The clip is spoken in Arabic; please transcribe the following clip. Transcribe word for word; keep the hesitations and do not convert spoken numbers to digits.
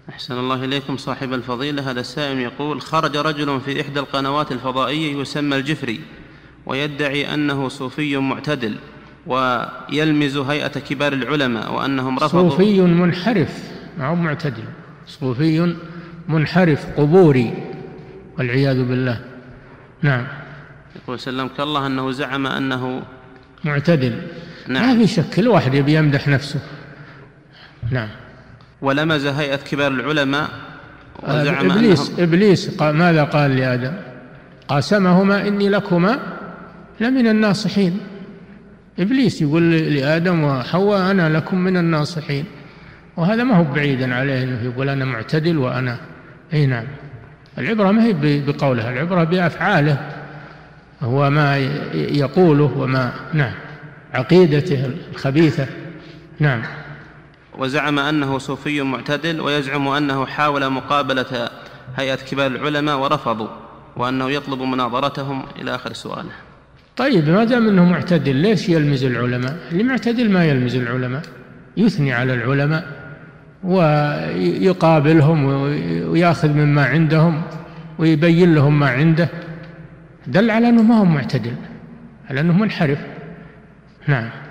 أحسن الله إليكم صاحب الفضيلة. هذا السائل يقول: خرج رجل في إحدى القنوات الفضائية يسمى الجفري ويدعي أنه صوفي معتدل ويلمز هيئة كبار العلماء وأنهم رفضوا. صوفي منحرف، ما هو معتدل، صوفي منحرف قبوري والعياذ بالله. نعم. يقول سلمك الله أنه زعم أنه معتدل. نعم. ما في شك، كل واحد يبي يمدح نفسه. نعم. ولمز هيئة كبار العلماء وزعم إبليس أنهم إبليس ماذا قال لآدم؟ قاسمهما إني لكما لمن الناصحين. إبليس يقول لآدم وحواء أنا لكم من الناصحين، وهذا ما هو بعيدا عليه أنه يقول أنا معتدل وأنا. أي نعم. العبرة ما هي بقوله، العبرة بأفعاله، هو ما يقوله وما نعم عقيدته الخبيثة. نعم. وزعم أنه صوفي معتدل ويزعم أنه حاول مقابلة هيئة كبار العلماء ورفضوا، وأنه يطلب مناظرتهم إلى آخر سؤاله. طيب ما دام أنه معتدل ليش يلمز العلماء؟ اللي معتدل ما يلمز العلماء، يثني على العلماء ويقابلهم ويأخذ مما عندهم ويبين لهم ما عنده، دل على أنه ما هو معتدل، على أنه منحرف. نعم.